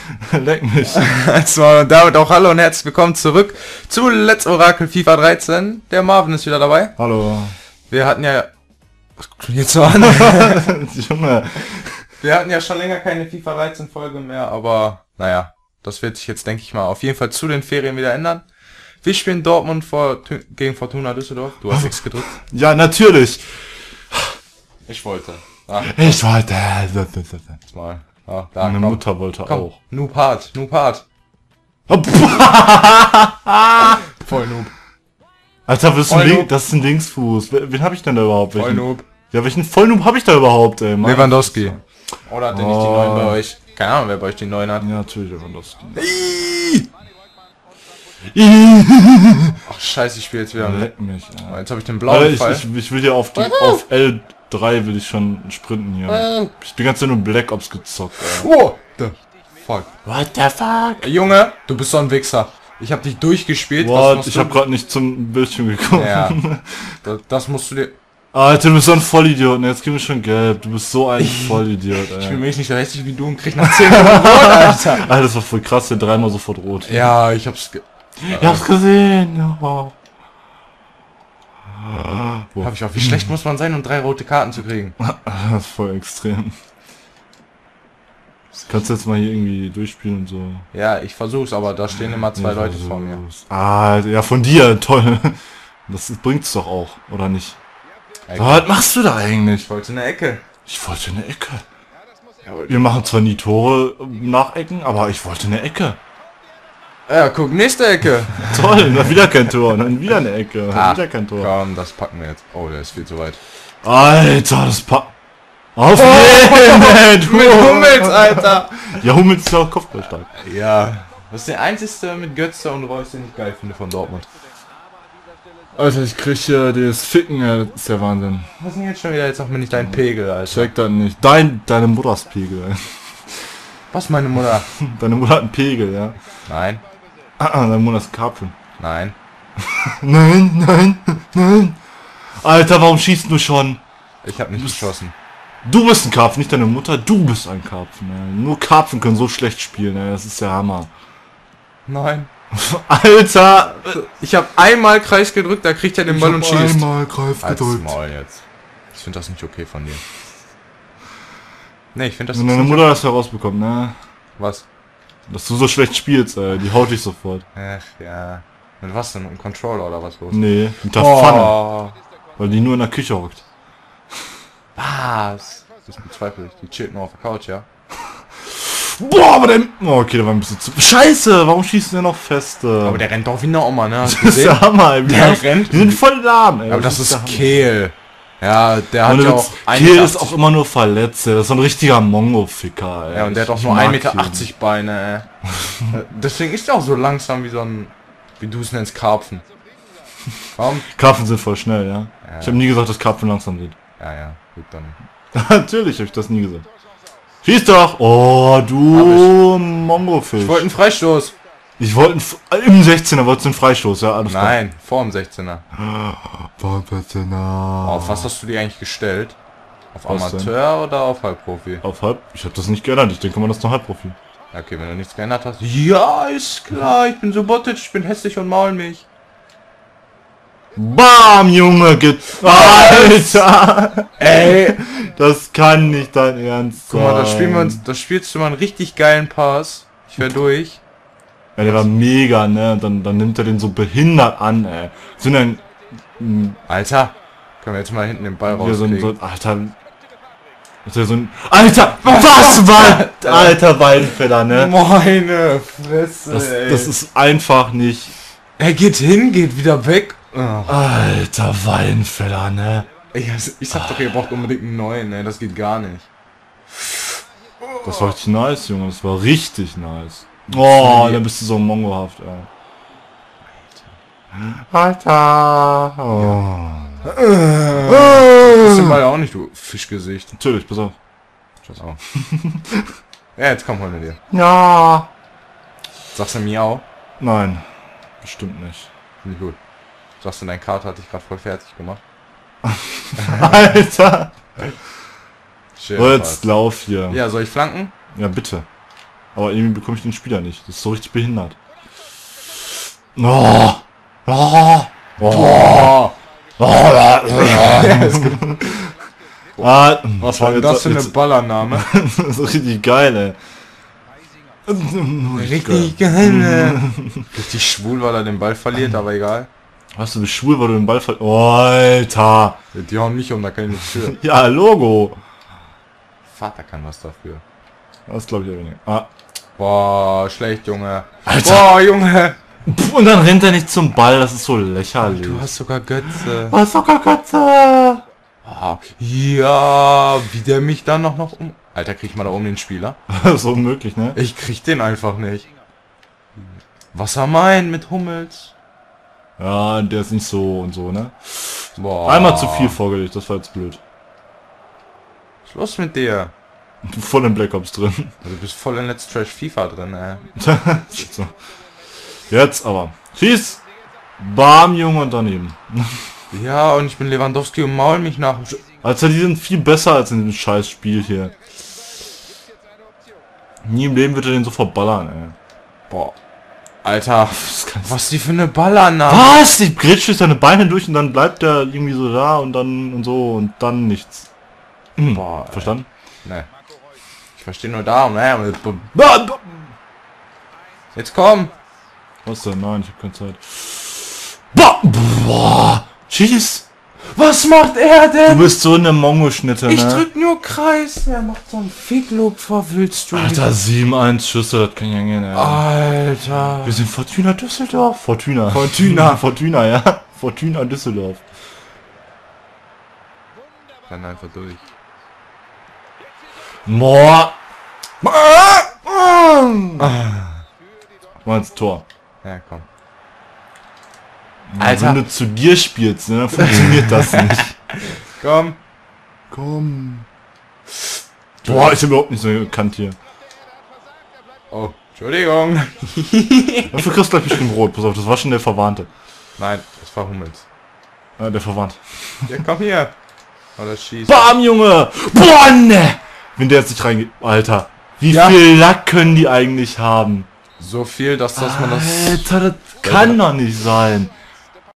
Leck mich. Und damit auch hallo und herzlich willkommen zurück zu Let's Oracle FIFA 13. Der Marvin ist wieder dabei. Hallo. Wir hatten ja... Was guckt denn jetzt so an? Junge. Wir hatten ja schon länger keine FIFA 13 Folge mehr, aber naja, das wird sich jetzt, denke ich mal, auf jeden Fall zu den Ferien wieder ändern. Wir spielen Dortmund gegen Fortuna Düsseldorf. Du hast X gedrückt. Ja, natürlich. Ich wollte. Ah, Ich wollte. jetzt mal. Ah, da, Meine komm. Mutter wollte Komm. auch. Noob hart. Voll Noob. Alter, das ist, Voll ein Noob. das ist ein Linksfuß. Wen hab ich denn da überhaupt? Voll Welchen? Noob. Ja, welchen Vollnoob hab ich da überhaupt, ey? Mann. Lewandowski. Oder hat der nicht die Oh. neuen bei euch? Keine Ahnung, wer bei euch die neuen hat. Ja, natürlich Lewandowski. Ach scheiße, ich spiele jetzt wieder. Leck mich, ey. Jetzt habe ich den blauen Alter, Fall. ich will hier auf L3 will ich schon sprinten hier. Ich bin ganz nur Black Ops gezockt, ey. Oh, the fuck. What the fuck? Junge, du bist so ein Wichser. Ich habe dich durchgespielt. What? musst Ich du- hab grad nicht zum Bildschirm geguckt. Ja, das musst du dir... Alter, du bist so ein Vollidiot. Ne, jetzt gib mir schon gelb. Du bist so ein Vollidiot, Ich bin ey. mich nicht so hässlich wie du und krieg nach 10 Minuten rot, Alter. Alter, das war voll krass, der dreimal sofort rot. Ja, ich hab's... Ich hab's gesehen. Oh. Hab ich auch. Wie schlecht muss man sein, um 3 rote Karten zu kriegen? Das ist voll extrem. Das kannst du jetzt mal hier irgendwie durchspielen und so. Ja, ich versuch's, aber da stehen immer 2 Leute vor mir. Ah, ja, von dir, toll. Das bringt's doch auch, oder nicht? Ey, Was machst du da eigentlich? Ich wollte eine Ecke. Ich wollte eine Ecke. Wir machen zwar nie Tore nach Ecken, aber ich wollte eine Ecke. Ja, guck, nächste Ecke. Toll, dann wieder kein Tor, dann wieder eine Ecke, dann wieder kein Tor. Komm, das packen wir jetzt. Oh, der ist viel zu weit. Alter, das Auf jeden! Mit Hummels, Alter. Ja, Hummels ist ja auch kopfballstark. Ja. Das ist der einzigste mit Götze und Reus, den ich geil finde von Dortmund. Alter, ich krieg hier das Ficken, das ist der Wahnsinn. Was ist denn jetzt schon wieder? Jetzt sag mir nicht dein Pegel, Alter. Check das nicht. Deine Mutters Pegel, ey. Was, meine Mutter? Deine Mutter hat einen Pegel, ja. Nein. Deine Mutter ist ein Karpfen. Nein. Nein. Alter, warum schießt du schon? Ich habe nicht geschossen. Du bist ein Karpfen, nicht deine Mutter, du bist ein Karpfen, ey. Nur Karpfen können so schlecht spielen, ey. Das ist der Hammer. Nein. Alter! Ich habe einmal Kreis gedrückt, da kriegt er den Ball und schießt. einmal Greif Halt's gedrückt. Maul jetzt. Ich finde das nicht okay von dir. Nee, ich finde das Wenn nicht deine Mutter das herausbekommt, ne? Was? Dass du so schlecht spielst, ey. Die haut dich sofort. Ach ja. Mit was denn? Mit dem Controller oder was los? Nee, mit der Pfanne. Oh. Weil die nur in der Küche hockt. Was? Das bezweifle ich. Die chillt nur auf der Couch, ja? Boah, aber der... Oh, okay, der war ein bisschen zu... Scheiße, warum schießt der noch feste? Aber der rennt doch wie eine Oma, ne? Hast du das ist der gesehen? Hammer, ey. Der rennt. Die sind voll lahm, ey. Aber das der ist Hammer. Kehl. Ja, der hat Ohne ja Witz, auch Kehl ist 1,80 auch immer nur verletzt, ey. Das ist so ein richtiger Mongo-Ficker, ey. Ja, und der hat auch Ich nur mag 1,80 Meter Kehl. Beine, ey. Deswegen ist er auch so langsam wie so ein... Wie du es nennst, Karpfen. Warum? Karpfen sind voll schnell, ja. Ich habe nie gesagt, dass Karpfen langsam sind. Ja, gut dann. Natürlich habe ich das nie gesagt. Schieß doch! Oh, du Mongo-Fisch. Ich wollte einen Freistoß. Ich wollte im 16er wolltest du einen Freistoß, ja, alles Nein, vor dem 16er. klar. Auf was hast du die eigentlich gestellt? Auf Was denn? Amateur oder auf Halbprofi? Auf halb? Ich habe das nicht geändert, ich denke mal, das ist noch Halbprofi. Ja, okay, wenn du nichts geändert hast. Ja, ist klar, ich bin Subotic, ich bin hässlich und maul mich. Bam, Junge, Alter! Ey! Das kann nicht dein Ernst sein. Guck mal, da spielst du mal einen richtig geilen Pass. Ich wär durch. Ja, der war mega, ne? Und dann nimmt er den so behindert an, ey. So ein... Alter! Können wir jetzt mal hinten den Ball Hier so rauskriegen? Alter... Das ist ja so ein... Alter! Was war... Alter Weinfeller, ne? Meine Fresse, Das ist einfach nicht... Er geht hin, geht wieder weg. Oh. Alter Weinfeller, ne? Ich sag doch, ihr braucht unbedingt einen neuen, ne? Das geht gar nicht. Das war richtig nice, Junge. Das war richtig nice. Oh, da bist du so mongohaft, ey. Alter. Oh. Das ist den Ball auch nicht, du Fischgesicht. Natürlich, pass auf. Oh. Ja, jetzt komm, hol mir dir. Ja. Sagst du Miau? Nein. Bestimmt nicht. Finde ich gut. Sagst du, dein Kater hat dich gerade voll fertig gemacht? Alter. Schön. So, jetzt lauf hier. Ja, soll ich flanken? Ja, bitte. Aber irgendwie bekomme ich den Spieler nicht. Das ist so richtig behindert. Oh. Oh. Oh. Was war denn das für eine Ballannahme? Das ist richtig geil, ey. Richtig geil. Richtig schwul, weil er den Ball verliert, aber egal. Was, du bist schwul, weil du den Ball verlierst? Oh, Alter. Die hauen mich um, da kann ich nichts für. Ja, Logo. Vater kann was dafür. Das glaube ich ja weniger. Ah. Boah, schlecht, Junge. Alter. Boah, Junge. Und dann rennt er nicht zum Ball, das ist so lächerlich. Du hast sogar Götze. Was sogar Götze? Ah, ja, wie der mich dann noch um... Alter, krieg ich mal da oben den Spieler? Das ist unmöglich, ne? Ich krieg den einfach nicht. Was er meint mit Hummels? Ja, der ist nicht so und so, ne? Boah. Einmal zu viel vorgelegt, das war jetzt blöd. Schluss mit dir. Voll in Black Ops drin. Du bist voll in Let's Trash FIFA drin, ey. So. Jetzt aber. Schieß! Bam, Junge, und daneben. Ja, und ich bin Lewandowski und maul mich nach. Alter, die sind viel besser als in dem scheiß Spiel hier. Nie im Leben wird er den so verballern, ey. Boah. Alter, was die für eine Ballannahme. Was? Die gritscht durch seine Beine durch und dann bleibt er irgendwie so da und dann und so und dann nichts. Boah, verstanden? Ne. Ich verstehe nur da und jetzt komm. Was denn? Nein, ich habe keine Zeit. Boah! Schieß! Was macht er Du denn? bist so eine Mongo-Schnitte, ne? Ich drück nur Kreis. Er macht so einen Fickloop, verwillst du. Alter, 7-1 Schüsse, das kann ja gehen, ey. Alter. Wir sind Fortuna Düsseldorf. Fortuna, ja. Fortuna Düsseldorf. Dann einfach durch. Boah! Mal ins Tor. Ja, komm. Alter. Wenn du zu dir spielst, ne, dann funktioniert das nicht. Komm. Komm. Boah, ich bin überhaupt nicht so gekannt hier. Oh, Entschuldigung. Dafür kriegst du gleich bestimmt Rot. Pass auf, das war schon der Verwandte. Nein, das war Hummels. Der Verwandte. Ja, komm hier. Oder schießt. Bam, Junge! Boah, ne! Wenn der jetzt nicht reingeht. Alter, wie viel Lack können die eigentlich haben? So viel, dass man das... Alter, das kann doch nicht sein.